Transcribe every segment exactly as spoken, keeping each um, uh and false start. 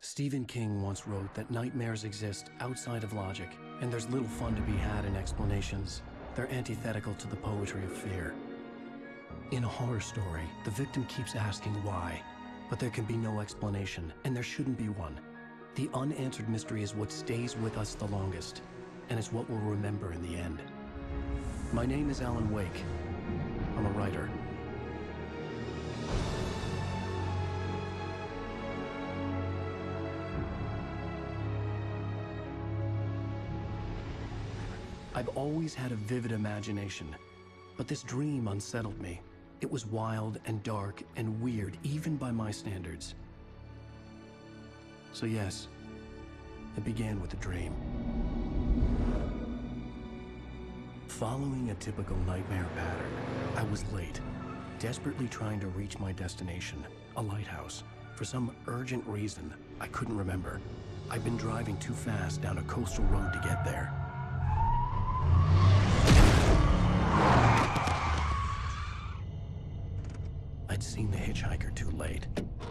Stephen King once wrote that nightmares exist outside of logic, and there's little fun to be had in explanations. They're antithetical to the poetry of fear. In a horror story, the victim keeps asking why, but there can be no explanation, and there shouldn't be one. The unanswered mystery is what stays with us the longest, and is what we'll remember in the end. My name is Alan Wake. I'm a writer. I've always had a vivid imagination, but this dream unsettled me. It was wild and dark and weird, even by my standards. So yes, it began with a dream. Following a typical nightmare pattern, I was late, desperately trying to reach my destination, a lighthouse. For some urgent reason, I couldn't remember. I'd been driving too fast down a coastal road to get there. I'd seen the hitchhiker too late.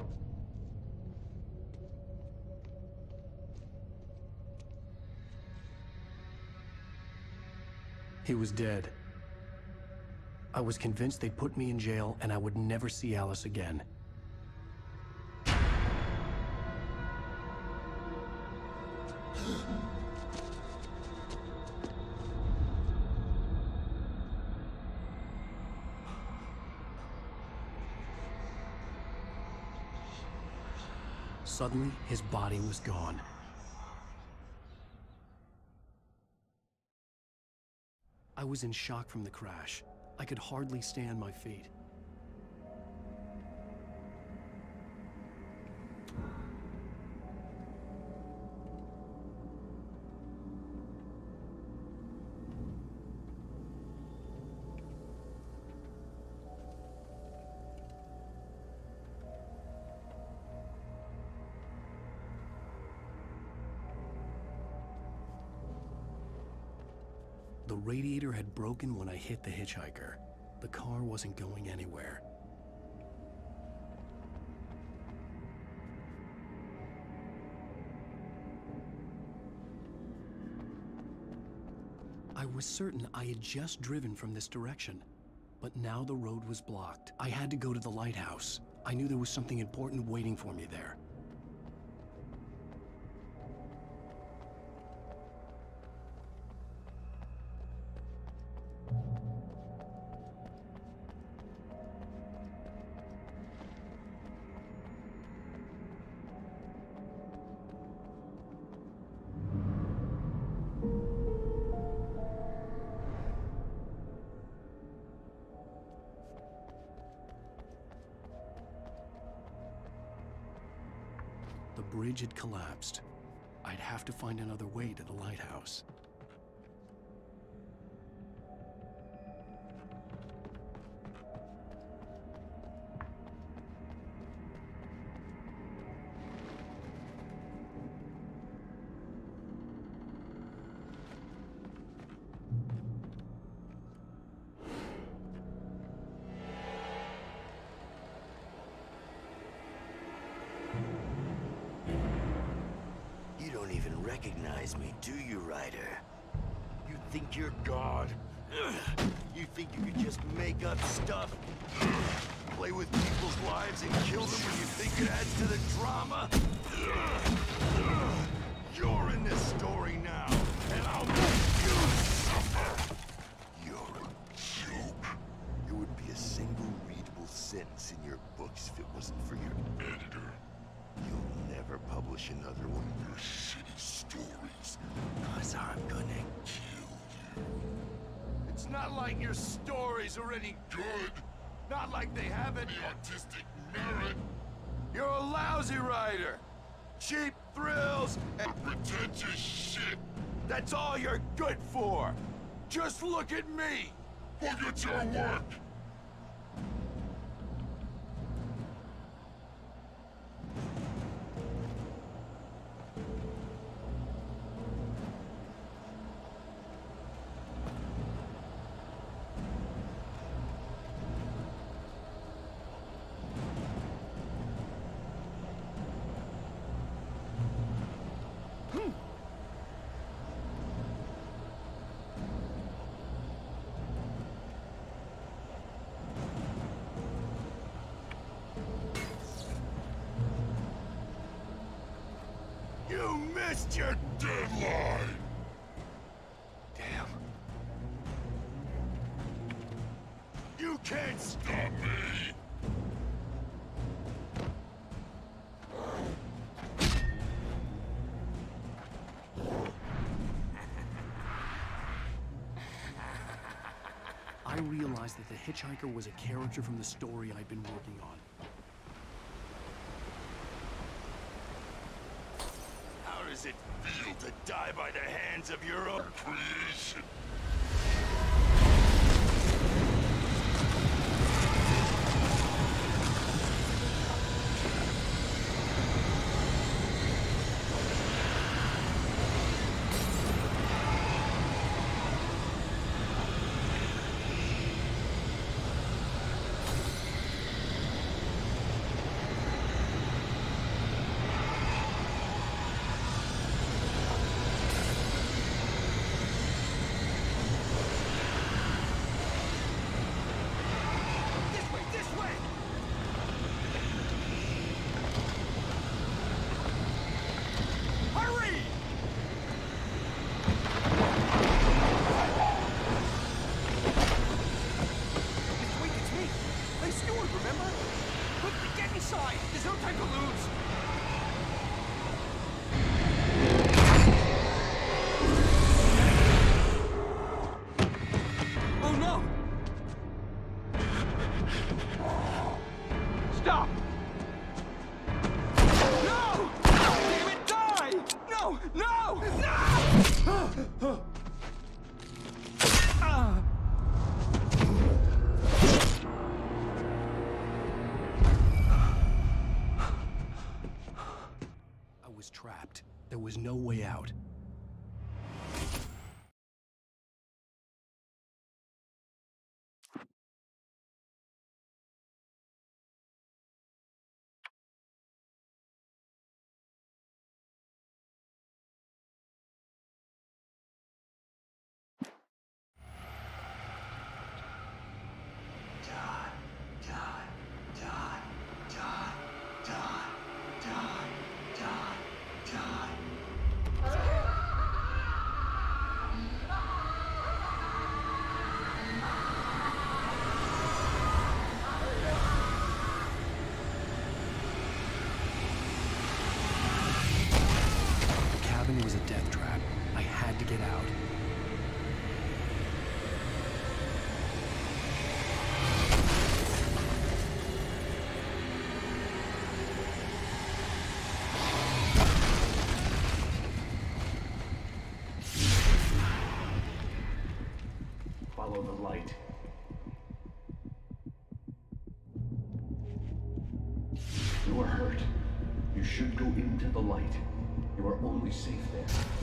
He was dead. I was convinced they'd put me in jail and I would never see Alice again. Suddenly, his body was gone. I was in shock from the crash. I could hardly stay on my feet. The radiator had broken when I hit the hitchhiker. The car wasn't going anywhere. I was certain I had just driven from this direction, but now the road was blocked. I had to go to the lighthouse. I knew there was something important waiting for me there. The bridge had collapsed. I'd have to find another way to the lighthouse. Recognize me, do you, Ryder? You think you're God? You think you could just make up stuff? Play with people's lives and kill them when you think it adds to the drama? You're in this story now, and I'll make you suffer! You're a joke. There would be a single readable sentence in your books if it wasn't for your editor. You'll never publish another one of your shitty stories, cause I'm gonna kill you. It's not like your stories are any good. Not like they have any artistic merit. You're a lousy writer. Cheap thrills and pretentious shit. That's all you're good for. Just look at me. Look at your work. missed your deadline! Damn. You can't stop me! I realized that the hitchhiker was a character from the story I'd been working on. How does it feel to die by the hands of your own creation? Trapped. There was no way out. It was a death trap. I had to get out. Follow the light. You are hurt. You should go into the light. You are only safe there.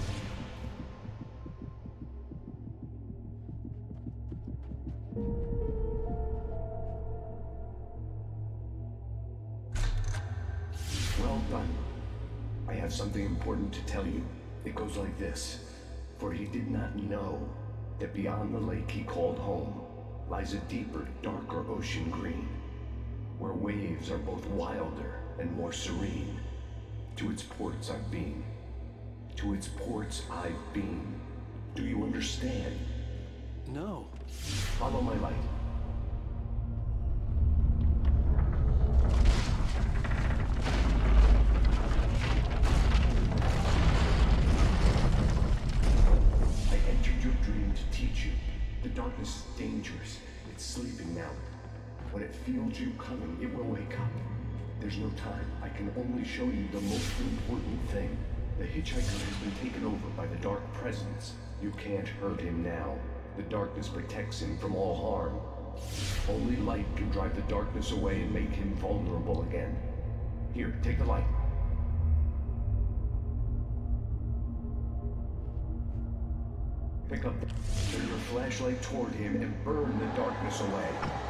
Well done. I have something important to tell you. It goes like this. For he did not know that beyond the lake he called home lies a deeper, darker ocean green, where waves are both wilder and more serene. To its ports I've been. To its ports I've been. Do you understand? No. Follow my light. I entered your dream to teach you. The darkness is dangerous. It's sleeping now. When it feels you coming, it will wake up. There's no time. I can only show you the most important thing. The hitchhiker has been taken over by the dark presence. You can't hurt him now. The darkness protects him from all harm. Only light can drive the darkness away and make him vulnerable again. Here, take the light. Pick up the... turn your flashlight toward him and burn the darkness away.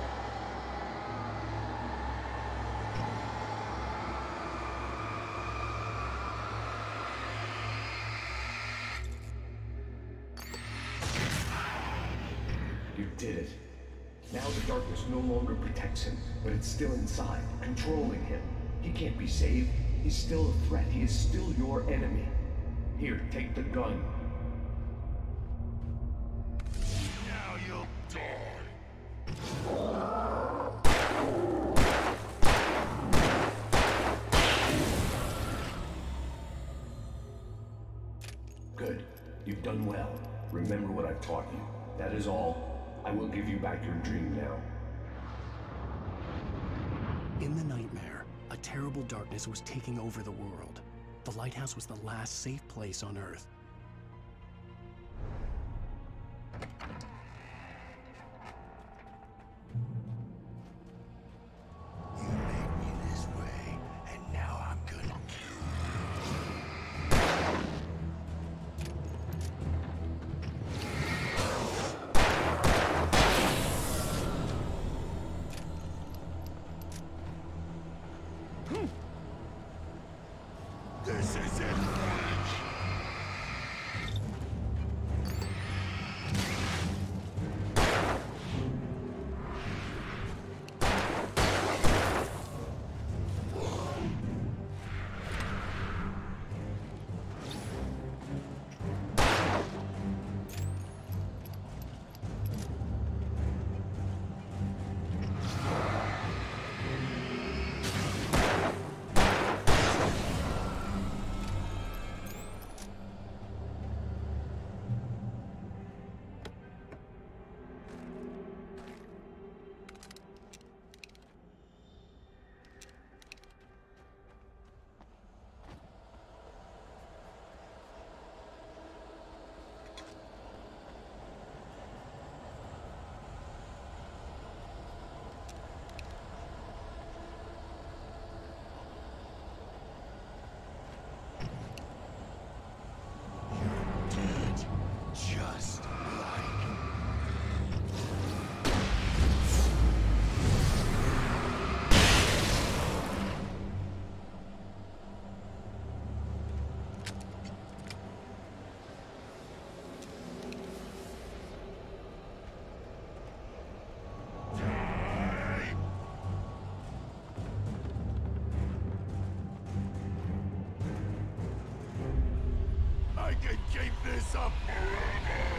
You did it. Now the darkness no longer protects him, but it's still inside, controlling him. He can't be saved. He's still a threat. He is still your enemy. Here, take the gun. Now you'll die. Good. You've done well. Remember what I've taught you. That is all. I will give you back your dream now. In the nightmare, a terrible darkness was taking over the world. The lighthouse was the last safe place on Earth. You made me this way, and now I'm gonna kill. This is it. Just like... I can keep this up forever!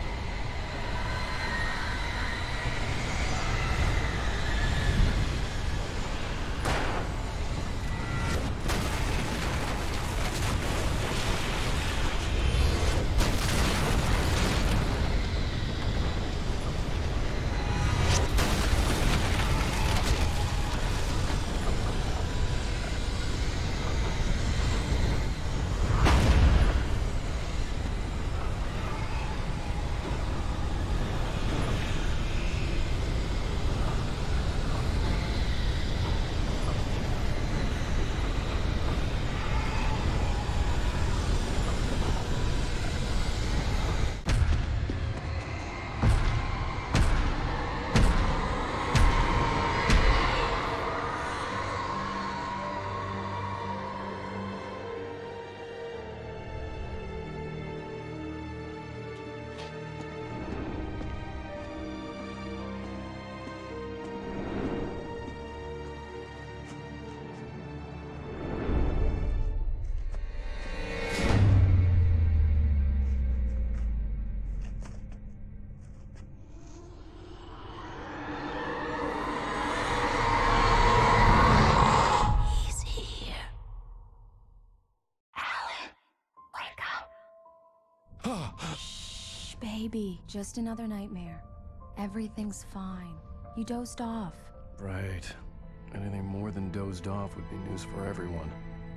Shh, baby. Just another nightmare. Everything's fine. You dozed off. Right. Anything more than dozed off would be news for everyone.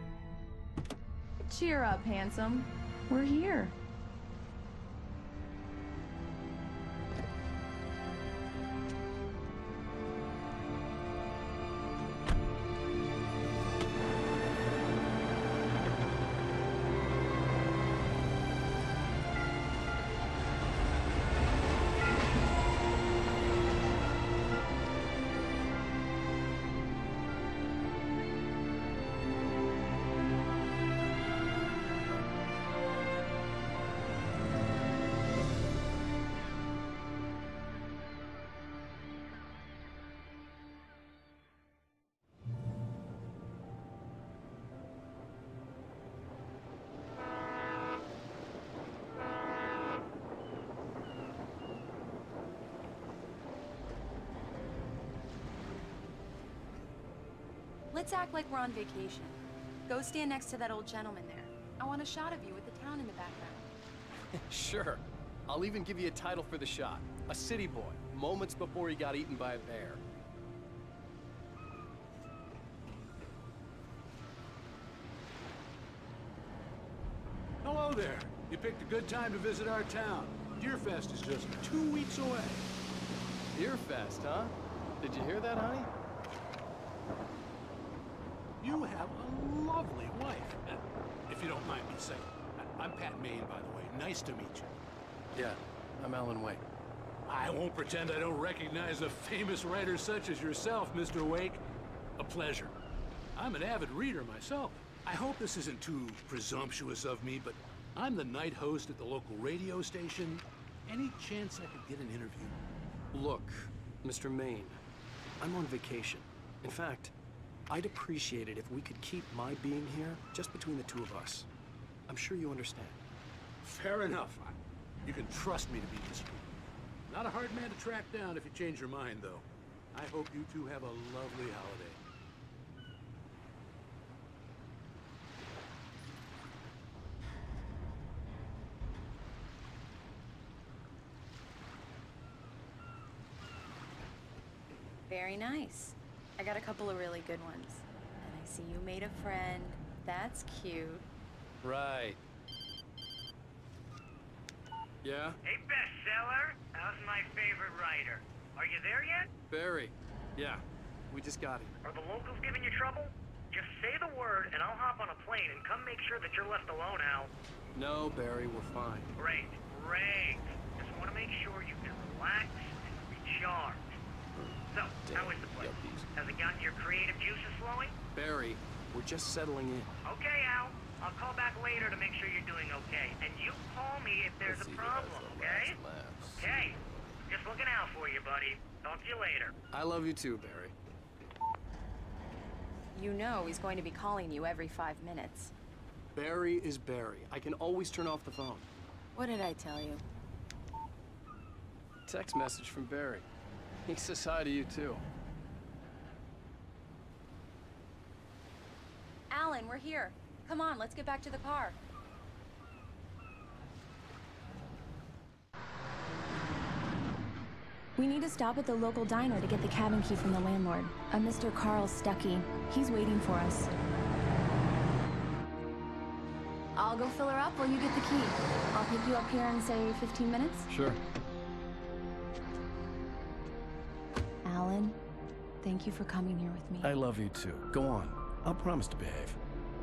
Cheer up, handsome. We're here. Let's act like we're on vacation. Go stand next to that old gentleman there. I want a shot of you with the town in the background. Sure. I'll even give you a title for the shot. A city boy, moments before he got eaten by a bear. Hello there. You picked a good time to visit our town. Deerfest is just two weeks away. Deerfest, huh? Did you hear that, honey? You have a lovely wife, uh, if you don't mind me saying. I I'm Pat Maine, by the way. Nice to meet you. Yeah, I'm Alan Wake. I won't pretend I don't recognize a famous writer such as yourself, Mister Wake. A pleasure. I'm an avid reader myself. I hope this isn't too presumptuous of me, but I'm the night host at the local radio station. Any chance I could get an interview? Look, Mister Maine, I'm on vacation. In fact, I'd appreciate it if we could keep my being here just between the two of us. I'm sure you understand. Fair enough. I, you can trust me to be discreet. Not a hard man to track down if you change your mind, though. I hope you two have a lovely holiday. Very nice. I got a couple of really good ones. And I see you made a friend. That's cute. Right. Yeah? Hey, bestseller. How's my favorite writer? Are you there yet? Barry. Yeah, we just got him. Are the locals giving you trouble? Just say the word, and I'll hop on a plane and come make sure that you're left alone, Al. No, Barry, we're fine. Great, great. Just want to make sure you can relax and recharge. So, how is the place? Has it gotten your creative juices flowing? Barry, we're just settling in. Okay, Al. I'll call back later to make sure you're doing okay. And you call me if there's a problem, okay? Okay. Just looking out for you, buddy. Talk to you later. I love you too, Barry. You know he's going to be calling you every five minutes. Barry is Barry. I can always turn off the phone. What did I tell you? Text message from Barry. He says hi to you too. Alan, we're here. Come on, let's get back to the car. We need to stop at the local diner to get the cabin key from the landlord, a Mister Carl Stuckey. He's waiting for us. I'll go fill her up while you get the key. I'll pick you up here in, say, fifteen minutes? Sure. Alan, thank you for coming here with me. I love you too. Go on. I'll promise to behave.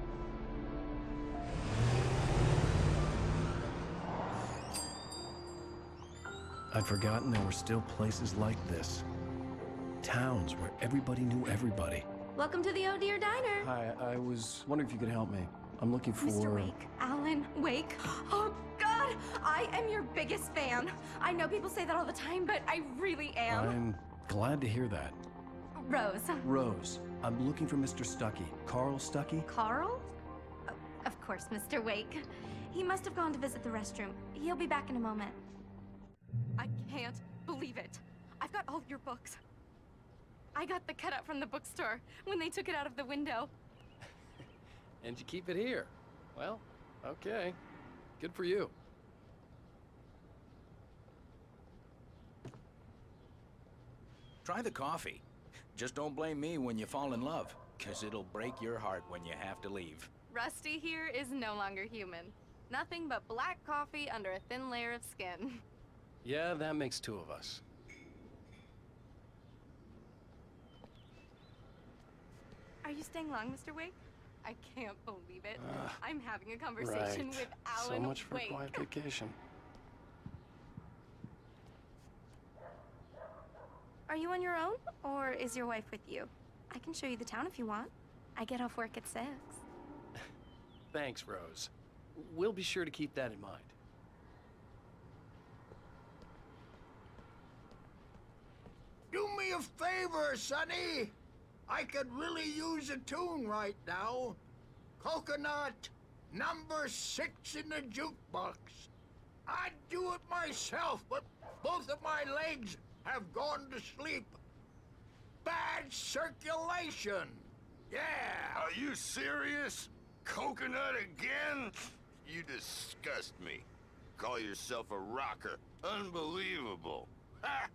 I'd forgotten there were still places like this. Towns where everybody knew everybody. Welcome to the Oh Dear Diner. Hi, I was wondering if you could help me. I'm looking for... Mister Wake. Alan Wake. Oh, God! I am your biggest fan. I know people say that all the time, but I really am. I'm glad to hear that. Rose. Rose, I'm looking for Mister Stuckey. Carl Stuckey? Carl? Uh, of course, Mister Wake. He must have gone to visit the restroom. He'll be back in a moment. I can't believe it. I've got all your books. I got the cutout from the bookstore when they took it out of the window. And you keep it here. Well, okay. Good for you. Try the coffee. Just don't blame me when you fall in love, because it'll break your heart when you have to leave. Rusty here is no longer human. Nothing but black coffee under a thin layer of skin. Yeah, that makes two of us. Are you staying long, Mister Wake? I can't believe it. Uh, I'm having a conversation right. with Alan So much for Wake. a quiet vacation. Are you on your own, or is your wife with you? I can show you the town if you want. I get off work at six. Thanks, Rose. We'll be sure to keep that in mind. Do me a favor, Sonny. I could really use a tune right now. Coconut, number six in the jukebox. I'd do it myself, but both of my legs have gone to sleep. Bad circulation. Yeah! Are you serious? Coconut again? You disgust me. Call yourself a rocker. Unbelievable. Ha!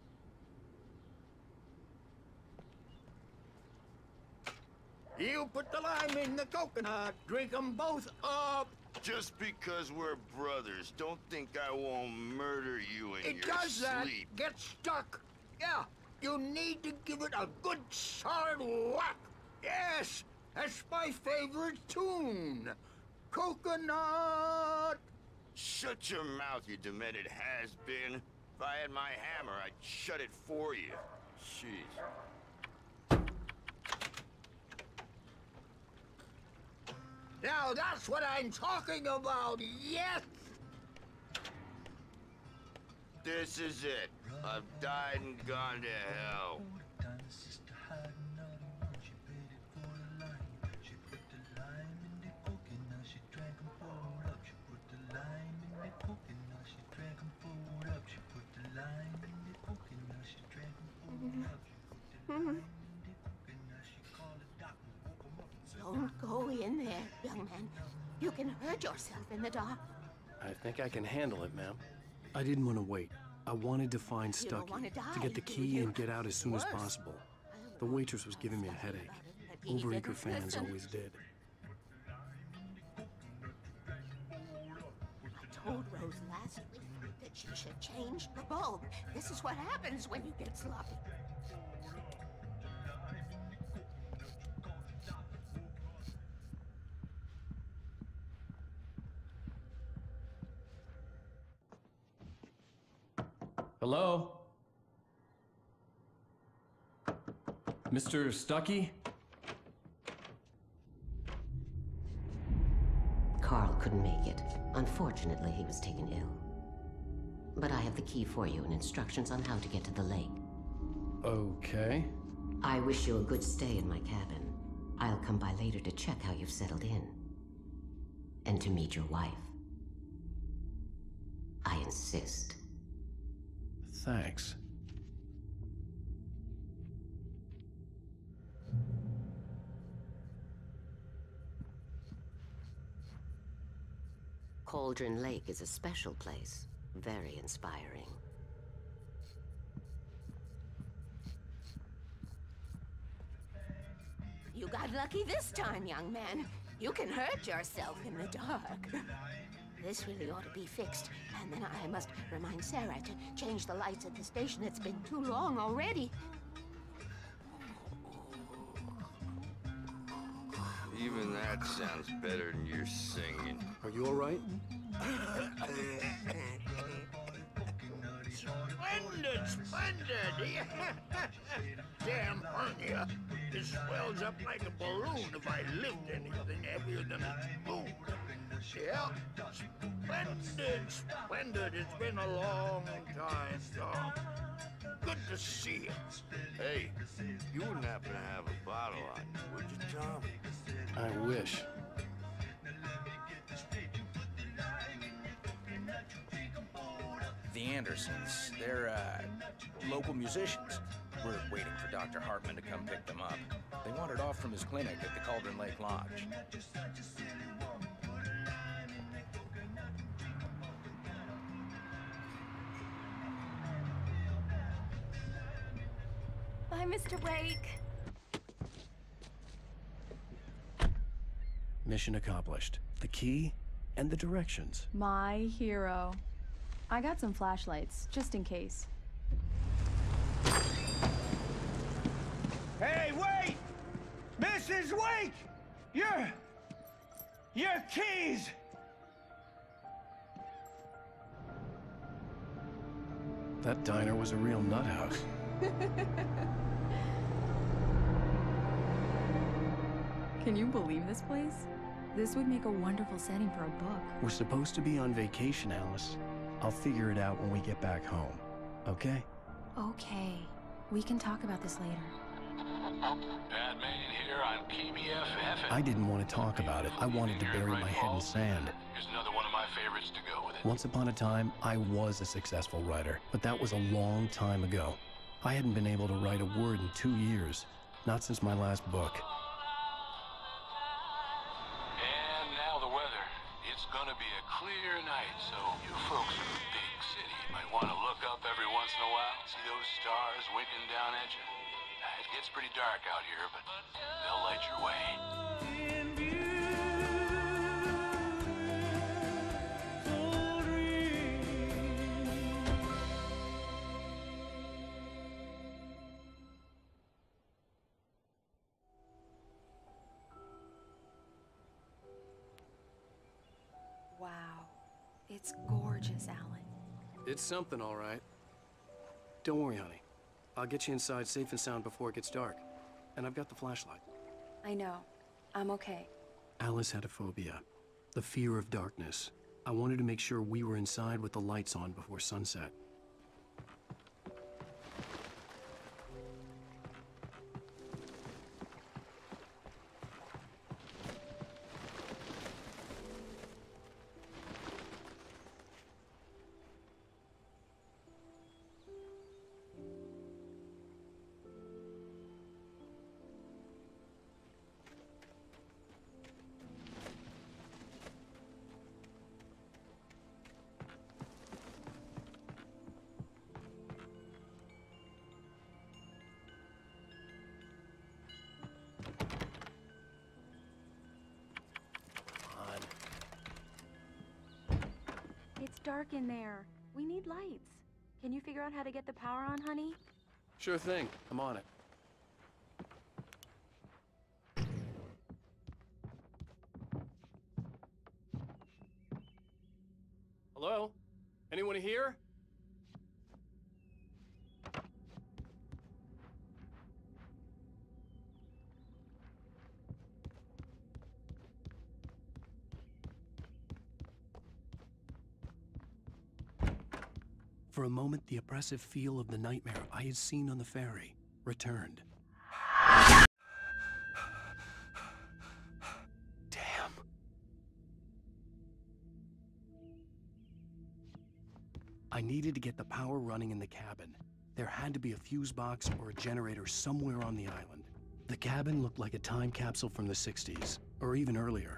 You put the lime in the coconut. Drink them both up. Just because we're brothers, don't think I won't murder you in It your does that. sleep. Get stuck. Yeah, you need to give it a good solid whack. Yes, that's my favorite tune. Coconut. Shut your mouth, you demented has-been. If I had my hammer, I'd shut it for you. Jeez. Now that's what I'm talking about, yes! This is it. I've died and gone to hell. Don't go in there, young man. You can hurt yourself in the dark. I think I can handle it, ma'am. I didn't want to wait. I wanted to find You don't Stucky, wanna die, to get the do key you? and get out as soon as Worse. possible. The waitress was giving me a headache. Overeager fans always did. I told Rose last week that she should change the bulb. This is what happens when you get sloppy. Hello? Mister Stucky? Carl couldn't make it. Unfortunately, he was taken ill. But I have the key for you and instructions on how to get to the lake. Okay. I wish you a good stay in my cabin. I'll come by later to check how you've settled in. And to meet your wife. I insist. Thanks. Cauldron Lake is a special place. Very inspiring. You got lucky this time, young man. You can hurt yourself in the dark. This really ought to be fixed. And then I must remind Sarah to change the lights at the station. It's been too long already. Even that sounds better than your singing. Are you all right? Splendid, splendid! Damn hernia. It swells up like a balloon if I lift anything heavier than a spoon. Yeah, splendid, splendid. It's been a long time, Tom. Good to see you. Hey, you wouldn't happen to have a bottle on you, would you, Tom? I wish. The Andersons, they're, uh, local musicians. We're waiting for Doctor Hartman to come pick them up. They wandered off from his clinic at the Cauldron Lake Lodge. Bye, Mister Wake. Mission accomplished. The key and the directions. My hero. I got some flashlights, just in case. Hey, wait! Missus Wake! Your... your keys! That diner was a real nut house. Can you believe this place? This would make a wonderful setting for a book. We're supposed to be on vacation, Alice. I'll figure it out when we get back home, okay? Okay. We can talk about this later. Bad man here on P B F F. I didn't want to talk about it. I wanted to bury my head in sand. Here's another one of my favorites to go with it. Once upon a time, I was a successful writer, but that was a long time ago. I hadn't been able to write a word in two years, not since my last book. once in a while, see those stars winking down at you? It gets pretty dark out here, but they'll light your way. Wow. It's gorgeous, Alan. It's something, all right. Don't worry, honey. I'll get you inside safe and sound before it gets dark. And I've got the flashlight. I know. I'm okay. Alice had a phobia. The fear of darkness. I wanted to make sure we were inside with the lights on before sunset. It's dark in there. We need lights. Can you figure out how to get the power on, honey? Sure thing. I'm on it. Hello? Anyone here? For a moment, the oppressive feel of the nightmare I had seen on the ferry returned. Damn. I needed to get the power running in the cabin. There had to be a fuse box or a generator somewhere on the island. The cabin looked like a time capsule from the sixties, or even earlier.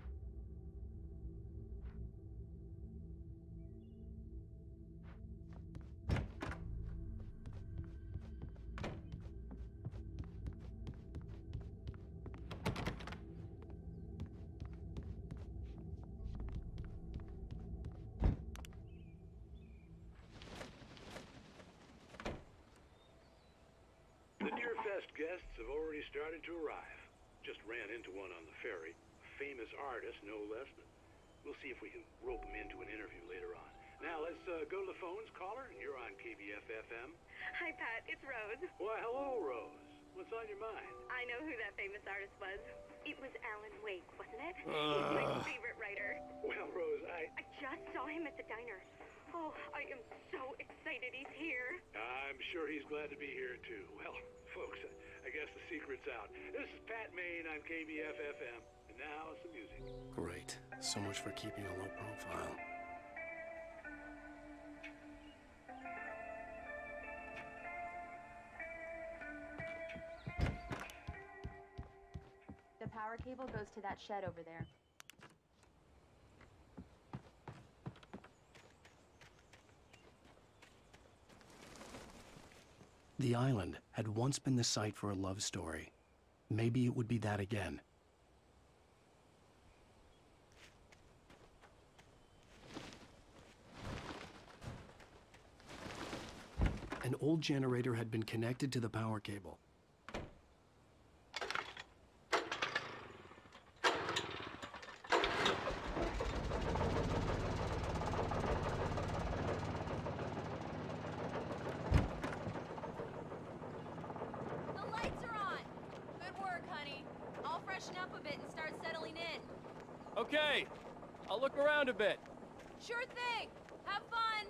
Guests have already started to arrive. Just ran into one on the ferry. A famous artist, no less, but we'll see if we can rope him into an interview later on. Now, let's uh, go to the phones. Caller, you're on K B F F M. Hi, Pat. It's Rose. Why, hello, Rose. What's on your mind? I know who that famous artist was. It was Alan Wake, wasn't it? Uh. He's my favorite writer. Well, Rose, I... I just saw him at the diner. Oh, I am so excited he's here. I'm sure he's glad to be here, too. Well, folks, I guess the secret's out. This is Pat Maine on K B F F M. And now, some music. Great. So much for keeping a low profile. The power cable goes to that shed over there. The island had once been the site for a love story. Maybe it would be that again. An old generator had been connected to the power cable. Okay, I'll look around a bit. Sure thing. Have fun.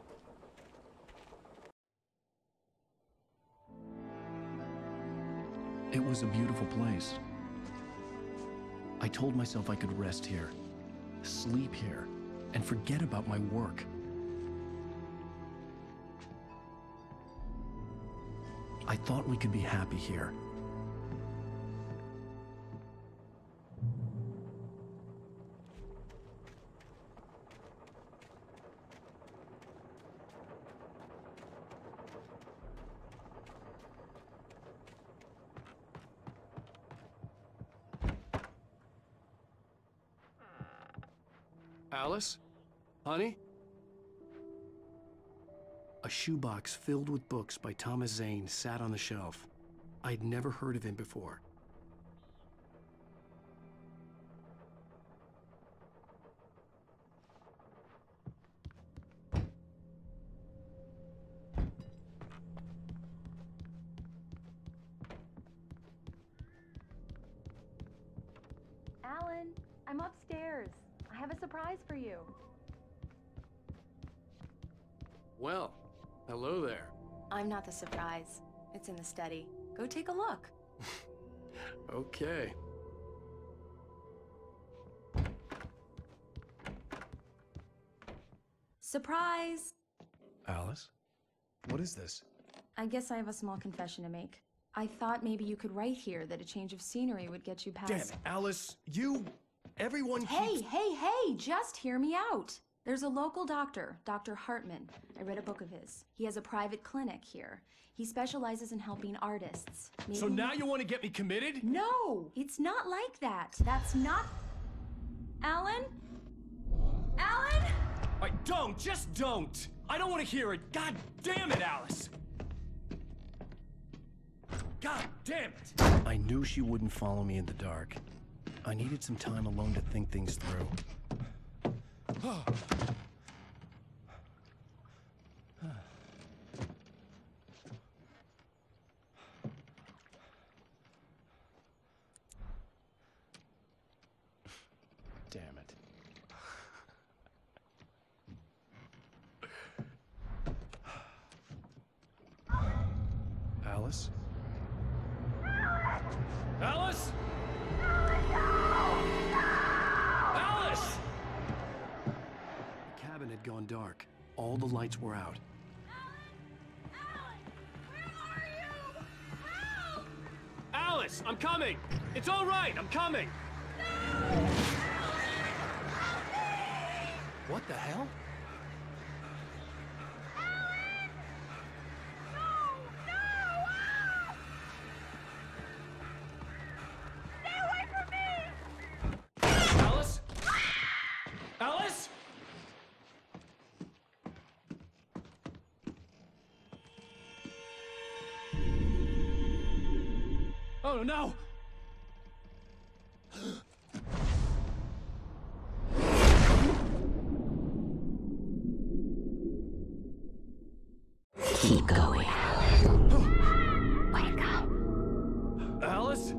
It was a beautiful place. I told myself I could rest here, sleep here, and forget about my work. I thought we could be happy here. Alice? Honey? A shoebox filled with books by Thomas Zane sat on the shelf. I'd never heard of him before. Alan, I'm upstairs. I have a surprise for you. Well, hello there. I'm not the surprise. It's in the study. Go take a look. Okay. Surprise! Alice? What is this? I guess I have a small confession to make. I thought maybe you could write here that a change of scenery would get you past— Damn it, Alice, you... Everyone Hey, keeps... hey, hey, just hear me out. There's a local doctor, Doctor Hartman. I read a book of his. He has a private clinic here. He specializes in helping artists. Maybe... So now you want to get me committed? No, it's not like that. That's not... Alan? Alan? I don't, just don't! I don't want to hear it! God damn it, Alice! God damn it! I knew she wouldn't follow me in the dark. I needed some time alone to think things through. Damn it. Alice? Alice? Alice! The cabin had gone dark. All the lights were out. Alice, I'm coming! It's all right, I'm coming! What the hell? Alice? Alice? Oh no! Keep going. Wake up. Alice?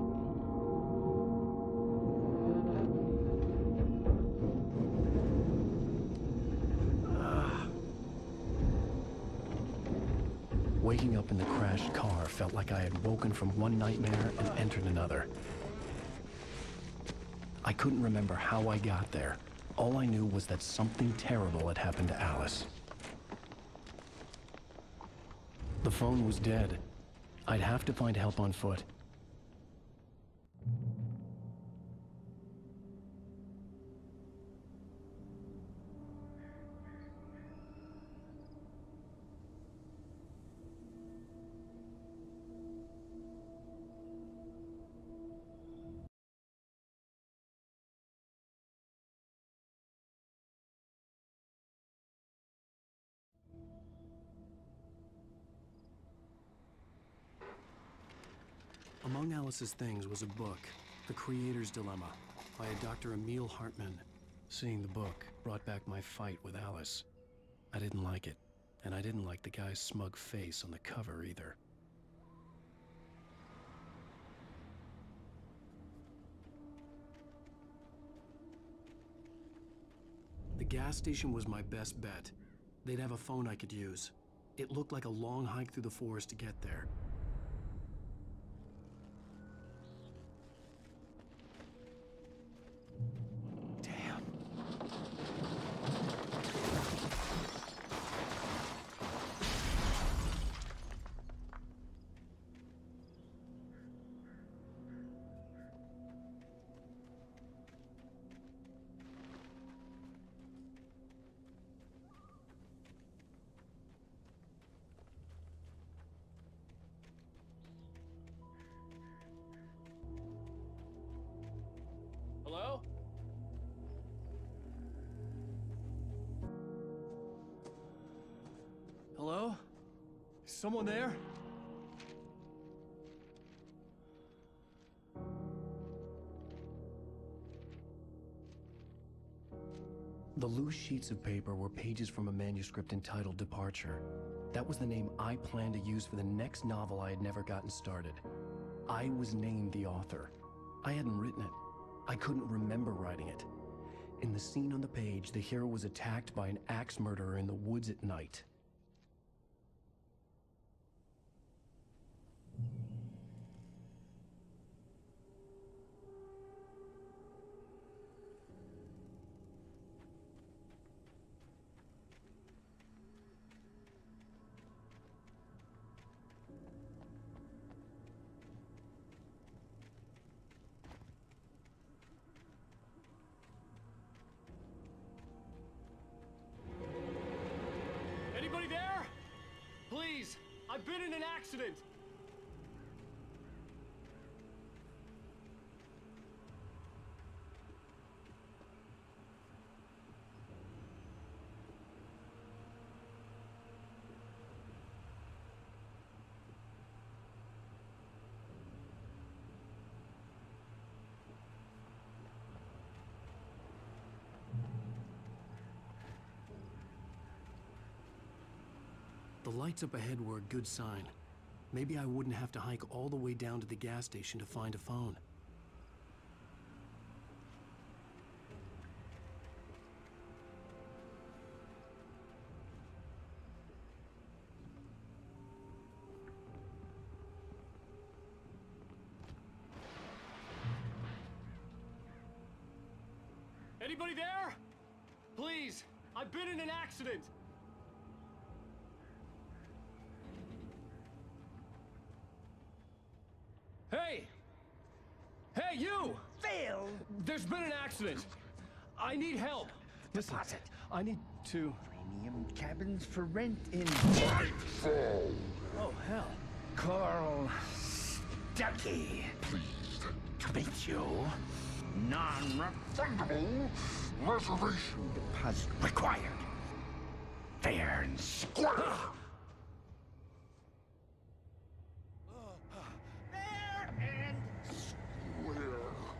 Waking up in the crashed car felt like I had woken from one nightmare and entered another. I couldn't remember how I got there. All I knew was that something terrible had happened to Alice. The phone was dead. I'd have to find help on foot. Among Alice's things was a book, The Creator's Dilemma, by a Doctor Emil Hartman. Seeing the book brought back my fight with Alice. I didn't like it, and I didn't like the guy's smug face on the cover either. The gas station was my best bet. They'd have a phone I could use. It looked like a long hike through the forest to get there. Hello? Is someone there? The loose sheets of paper were pages from a manuscript entitled Departure. That was the name I planned to use for the next novel I had never gotten started. I was named the author. I hadn't written it. I couldn't remember writing it. In the scene on the page, the hero was attacked by an axe murderer in the woods at night. Anybody there? Please, I've been in an accident. The lights up ahead were a good sign. Maybe I wouldn't have to hike all the way down to the gas station to find a phone. Anybody there? Please, I've been in an accident. Hey! Hey, you! Phil! There's been an accident. I need help. Listen, Deposit. I need to... Premium cabins for rent in... Nightfall! Oh, hell. Carl Stucky. Pleased To meet you. Non-refundable reservation deposit required. Fair and square. Fair and square.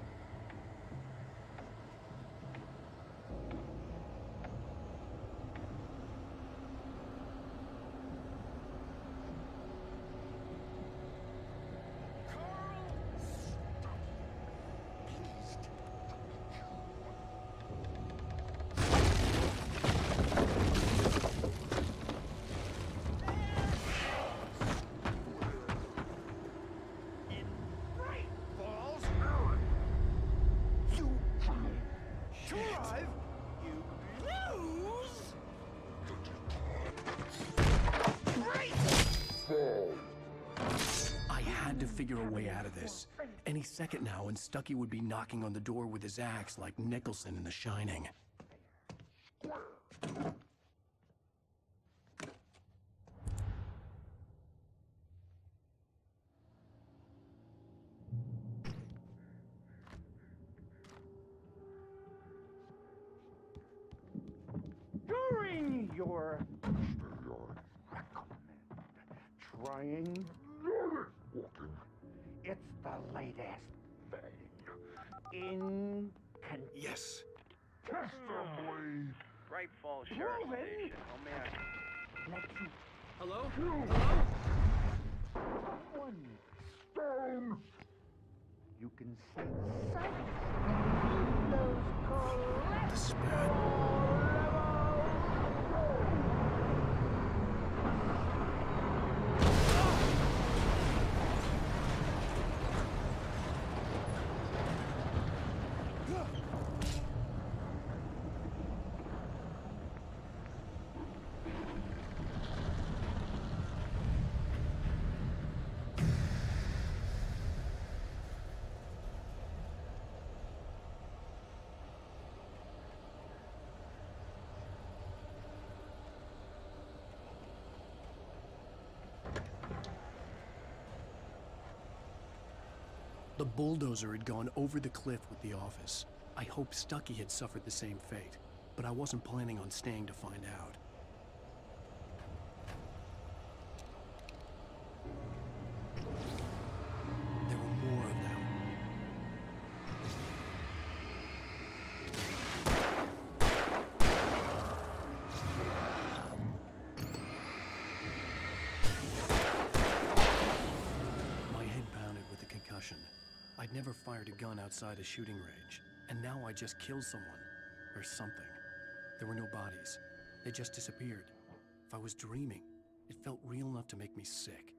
I had to figure a way out of this. Any second now, and Stucky would be knocking on the door with his axe like Nicholson in The Shining. During your... Trying... Walking. It's the latest thing. In... Con yes. Testably. Bright Falls Sheriff Proven. Station. How may I... Let you... Hello? Hello? One Stone. You can see sights in those correct... Despair. The bulldozer had gone over the cliff with the office. I hoped Stucky had suffered the same fate, but I wasn't planning on staying to find out. fired a gun outside a shooting range, and now I just killed someone. Or something. There were no bodies. They just disappeared. If I was dreaming, it felt real enough to make me sick.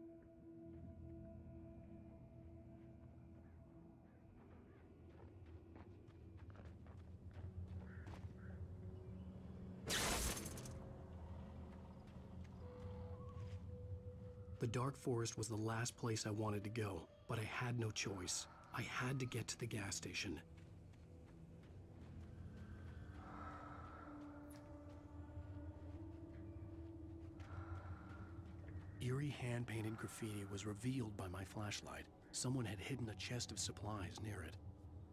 The dark forest was the last place I wanted to go, but I had no choice. I had to get to the gas station. Eerie hand-painted graffiti was revealed by my flashlight. Someone had hidden a chest of supplies near it.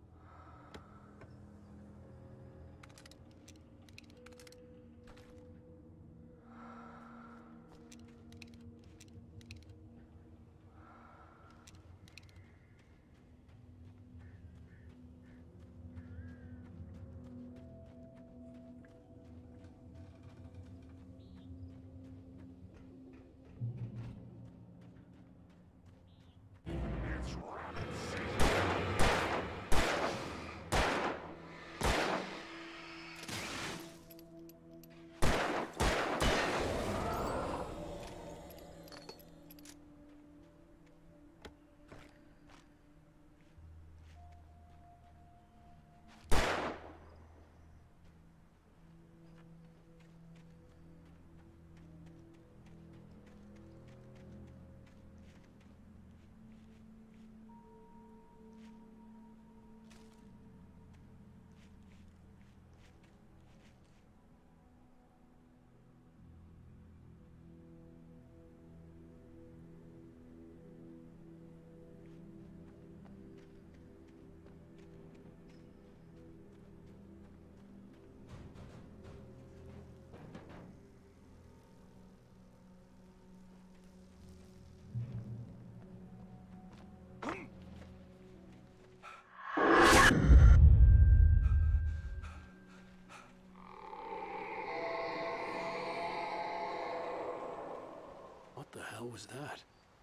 What the hell was that?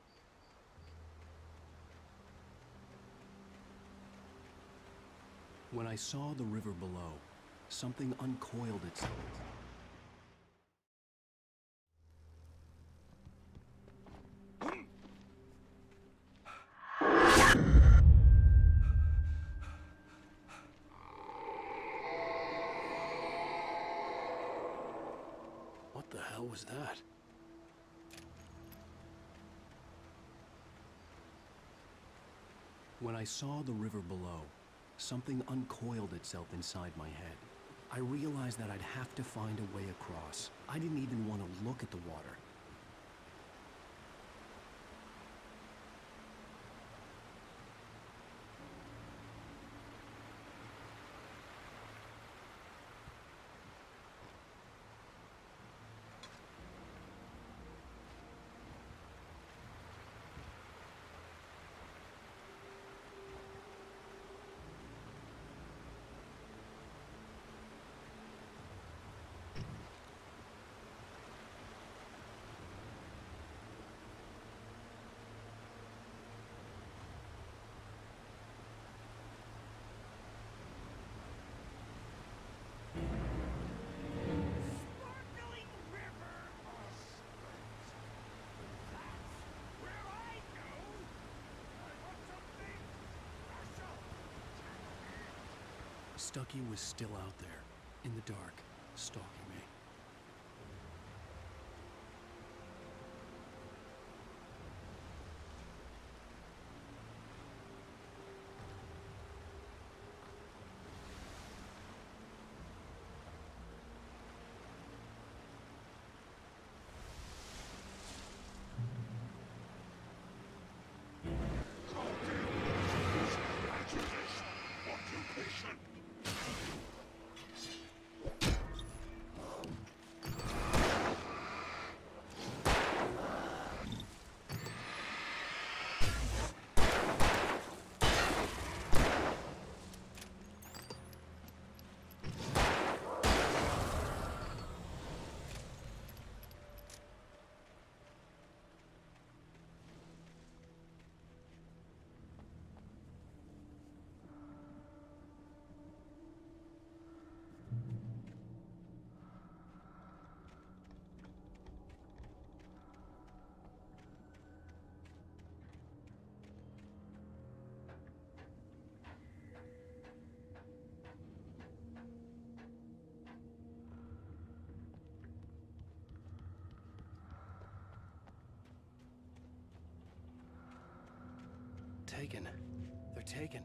When I saw the river below, something uncoiled itself. What the hell was that? When I saw the river below, something uncoiled itself inside my head. I realized that I'd have to find a way across. I didn't even want to look at the water. Stucky was still out there, in the dark, stalking me. taken. They're taken.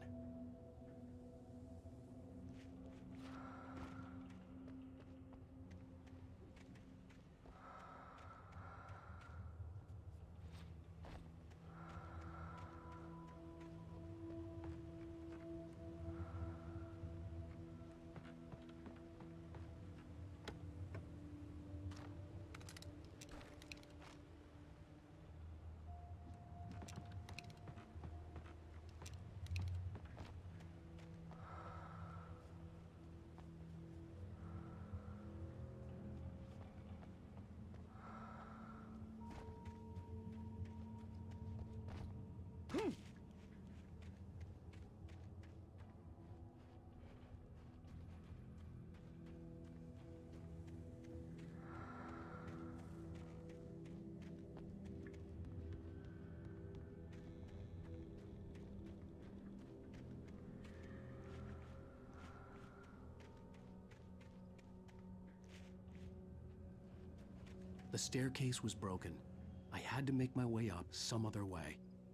The staircase was broken. I had to make my way up some other way.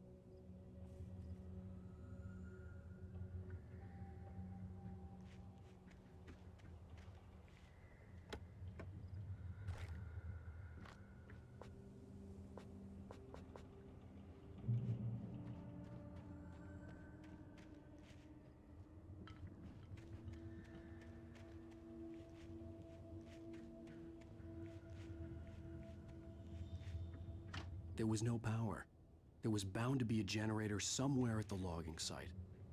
There was no power. There was bound to be a generator somewhere at the logging site.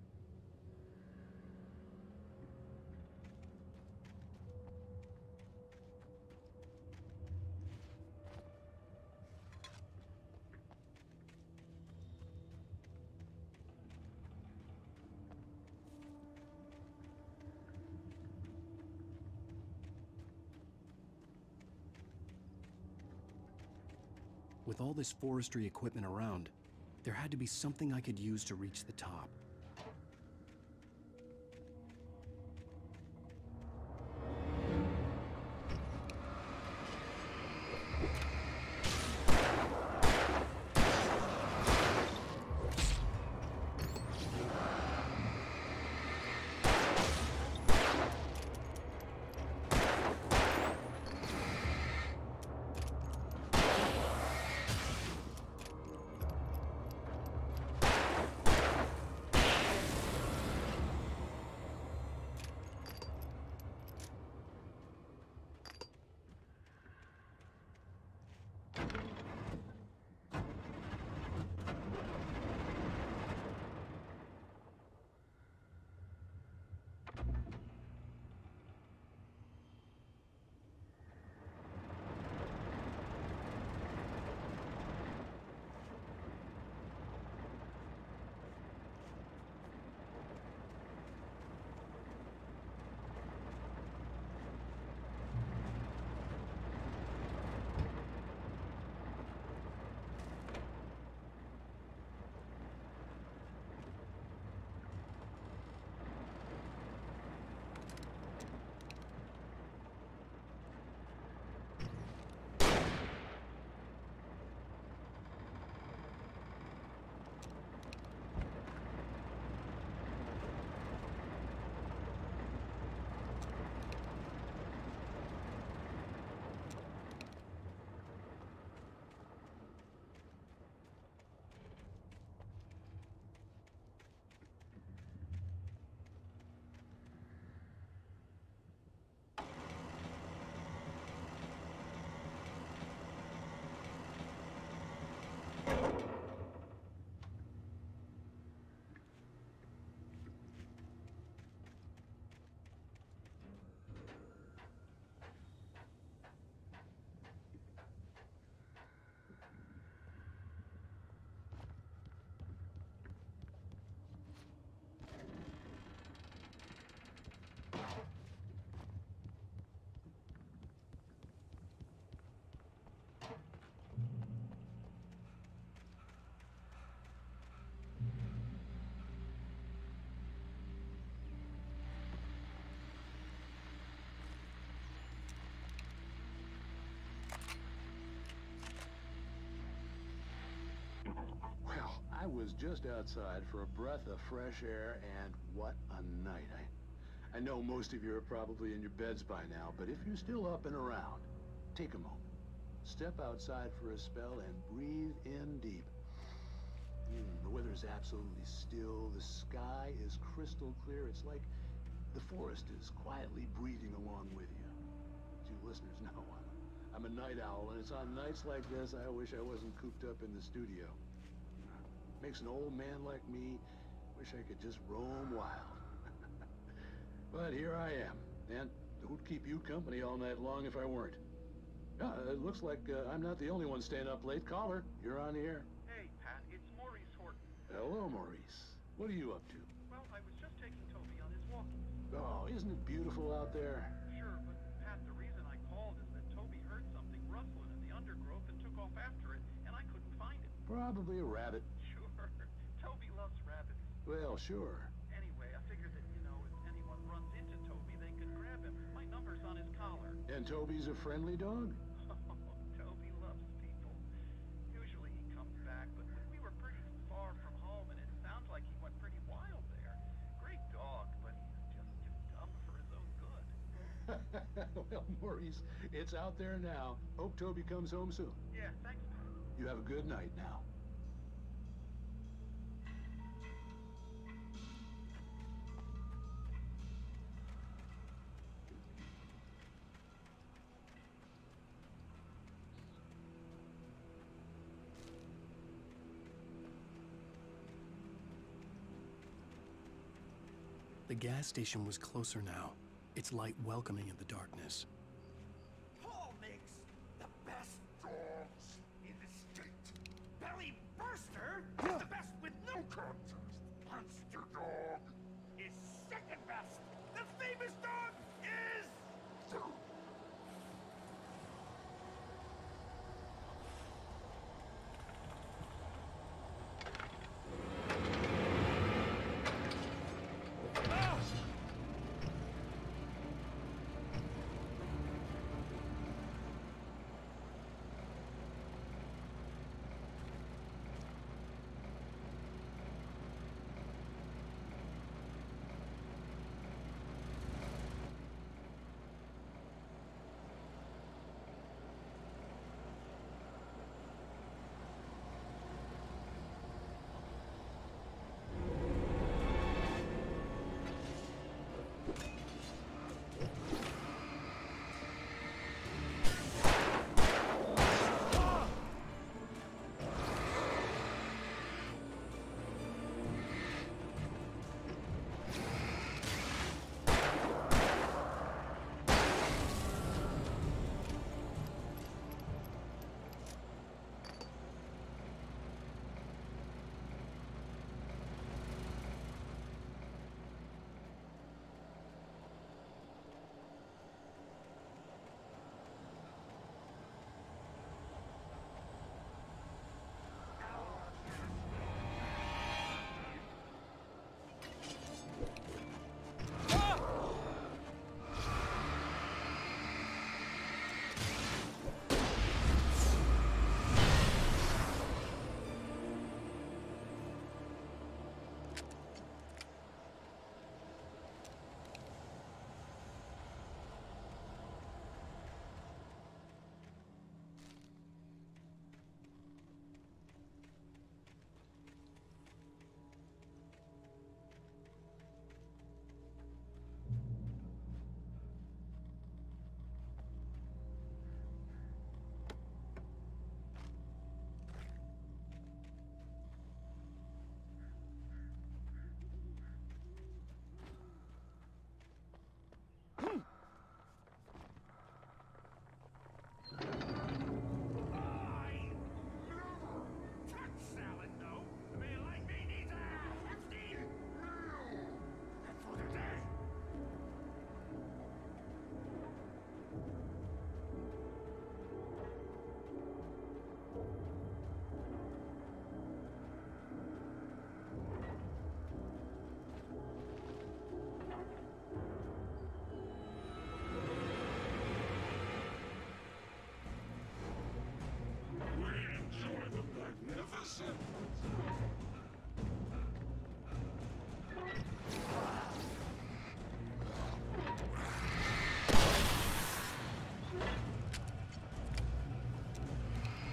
With all this forestry equipment around, there had to be something I could use to reach the top. I was just outside for a breath of fresh air, and what a night. I, I know most of you are probably in your beds by now, but if you're still up and around, take a moment. Step outside for a spell and breathe in deep. Mm, the weather is absolutely still. The sky is crystal clear. It's like the forest is quietly breathing along with you. As you listeners know, I'm a, I'm a night owl, and it's on nights like this I wish I wasn't cooped up in the studio. Makes an old man like me wish I could just roam wild. But here I am, and who'd keep you company all night long if I weren't? Uh, it looks like uh, I'm not the only one staying up late. Caller, you're on the air. Hey, Pat, it's Maurice Horton. Hello, Maurice. What are you up to? Well, I was just taking Toby on his walkies. Oh, isn't it beautiful out there? Sure, but Pat, the reason I called is that Toby heard something rustling in the undergrowth and took off after it, and I couldn't find it. Probably a rabbit. Sure. Toby loves rabbits. Well, sure. Anyway, I figured that, you know, if anyone runs into Toby, they could grab him. My number's on his collar. And Toby's a friendly dog? Toby loves people. Usually he comes back, but we were pretty far from home, and it sounds like he went pretty wild there. Great dog, but he's just too dumb for his own good. Well, Maurice, it's out there now. Hope Toby comes home soon. Yeah, thanks, Pat. You have a good night now. The gas station was closer now, its light welcoming in the darkness. Paul makes the best dogs in the state. Belly Burster is the best with no contest. Monster Dog is second best. The famous dog is...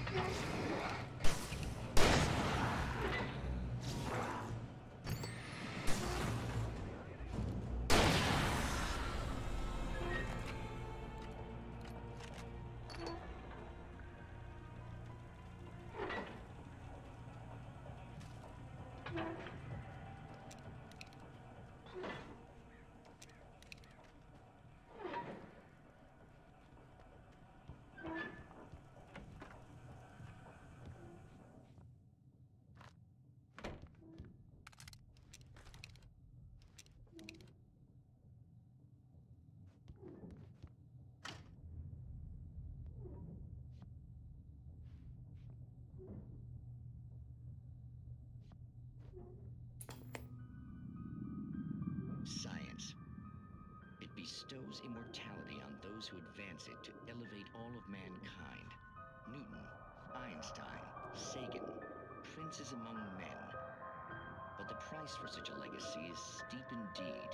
Science. It bestows immortality on those who advance it to elevate all of mankind. Newton, Einstein, Sagan, princes among men. But the price for such a legacy is steep indeed.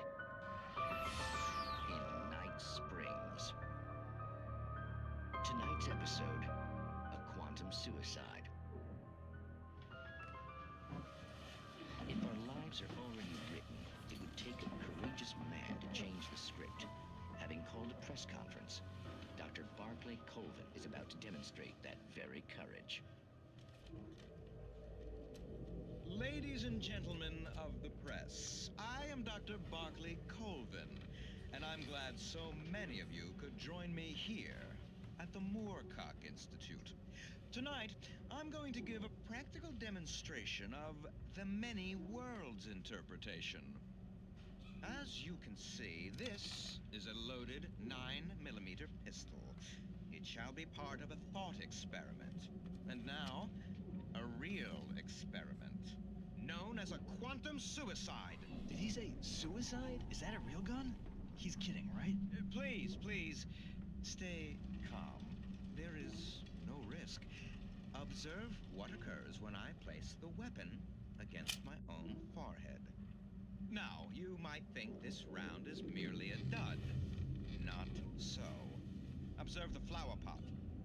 In Night Springs. Tonight's episode, a quantum suicide. If our lives are already written, it would take a courageous man to change the script. Having called a press conference, Doctor Barclay Colvin is about to demonstrate that very courage. Ladies and gentlemen of the press, I am Doctor Barclay Colvin, and I'm glad so many of you could join me here at the Moorcock Institute. Tonight, I'm going to give a practical demonstration of the many worlds interpretation. As you can see, this is a loaded nine millimeter pistol. It shall be part of a thought experiment. And now, a real experiment, known as a quantum suicide. Did he say suicide? Is that a real gun? He's kidding, right? Uh, please, please, stay calm. There is no risk. Observe what occurs when I place the weapon against my own forehead. Now, you might think this round is merely a dud. Not so. Observe the flower pot.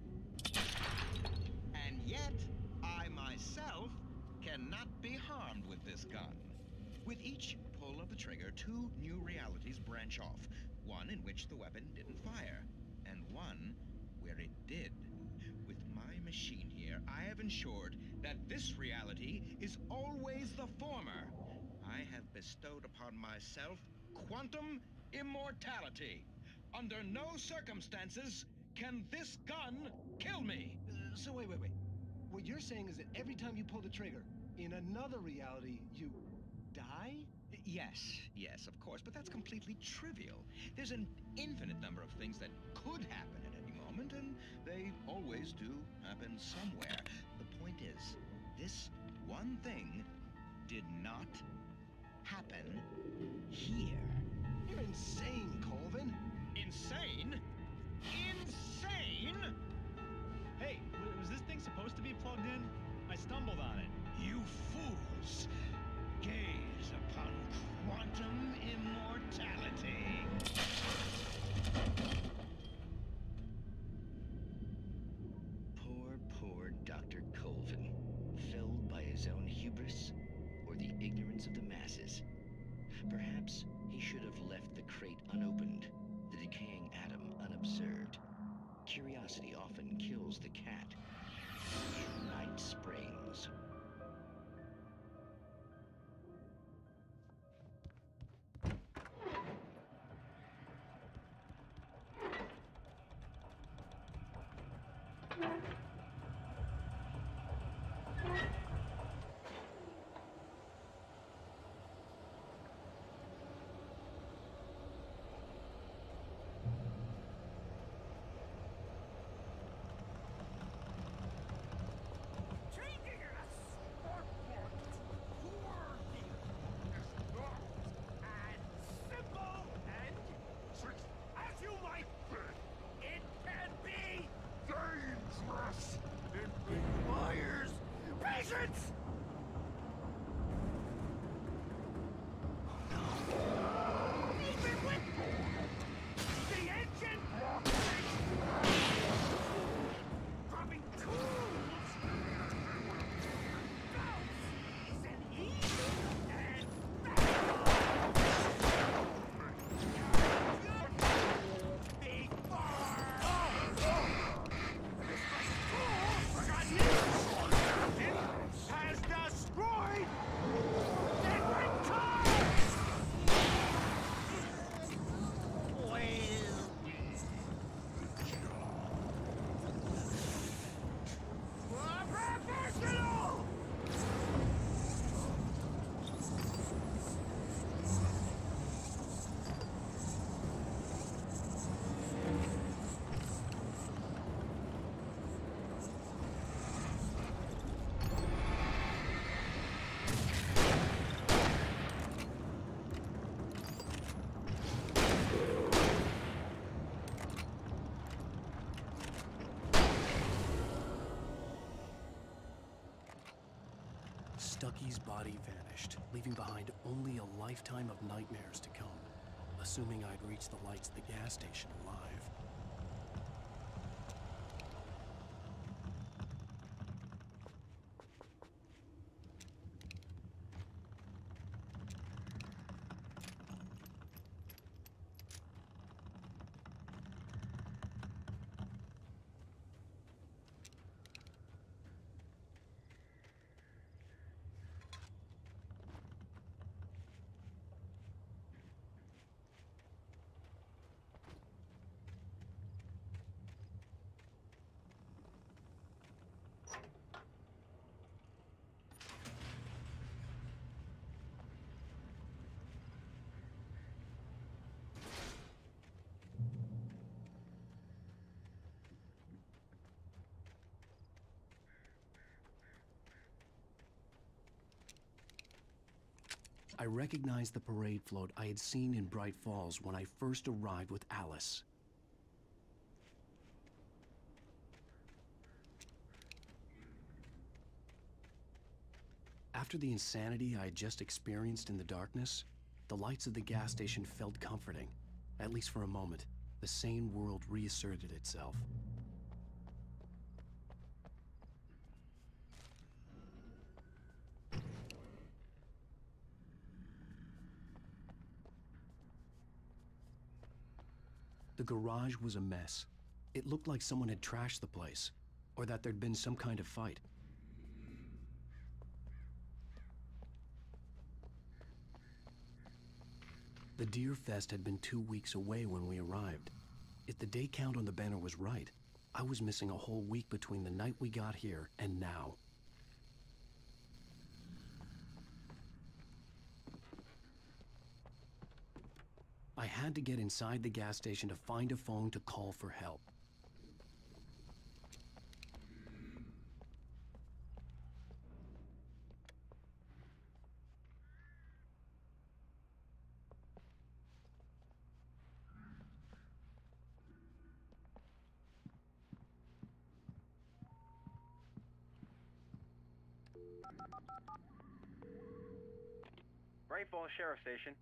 And yet, I myself cannot be harmed with this gun. With each pull of the trigger, two new realities branch off. One in which the weapon didn't fire, and one where it did. With my machine here, I have ensured that this reality is always the former. I have bestowed upon myself quantum immortality. Under no circumstances can this gun kill me. Uh, so wait, wait, wait. What you're saying is that every time you pull the trigger, in another reality, you die? Yes, yes, of course, but that's completely trivial. There's an infinite number of things that could happen at any moment, and they always do happen somewhere. The point is, this one thing did not happen here. You're insane, Colvin. Insane? Insane? Hey, w- was this thing supposed to be plugged in? I stumbled on it. You fools! Gaze upon quantum immortality. Poor, poor Doctor Colvin, felled by his own hubris or the ignorance of the masses. Perhaps he should have left the crate unopened, the decaying atom unobserved. Curiosity often kills the cat. Night Springs. Stucky's body vanished, leaving behind only a lifetime of nightmares to come, assuming I'd reach the lights at the gas station alive. I recognized the parade float I had seen in Bright Falls when I first arrived with Alice. After the insanity I had just experienced in the darkness, the lights of the gas station felt comforting. At least for a moment, the sane world reasserted itself. The garage was a mess. It looked like someone had trashed the place, or that there'd been some kind of fight. The Deer Fest had been two weeks away when we arrived. If the day count on the banner was right, I was missing a whole week between the night we got here and now. I had to get inside the gas station to find a phone to call for help. Bright Falls Sheriff Station.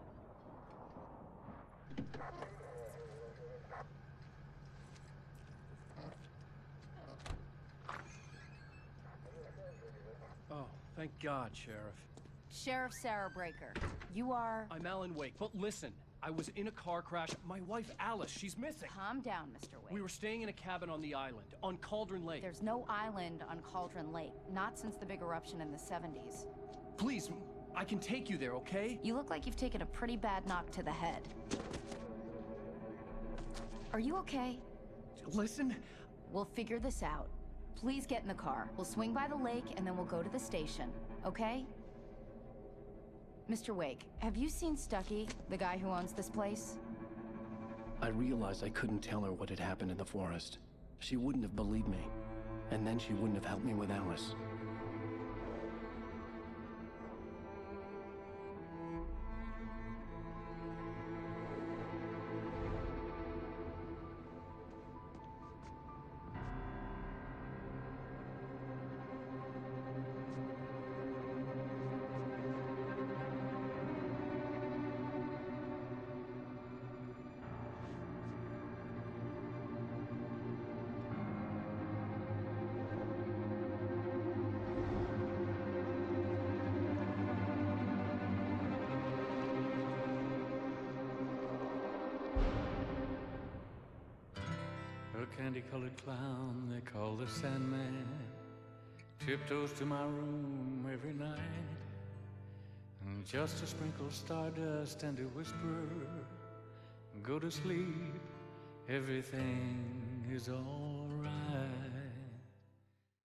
Oh, thank God, Sheriff. Sheriff Sarah Breaker. You are... I'm Alan Wake, but listen. I was in a car crash. My wife, Alice, she's missing. Calm down, Mister Wake. We were staying in a cabin on the island, on Cauldron Lake. There's no island on Cauldron Lake. Not since the big eruption in the seventies. Please, I can take you there, okay? You look like you've taken a pretty bad knock to the head. Are you okay? Listen. We'll figure this out. Please get in the car. We'll swing by the lake and then we'll go to the station, okay? Mister Wake, have you seen Stucky, the guy who owns this place? I realized I couldn't tell her what had happened in the forest. She wouldn't have believed me. And then she wouldn't have helped me with Alice. Candy-colored clown they call the Sandman tiptoes to my room every night, and just to sprinkle stardust and to whisper, go to sleep, everything is all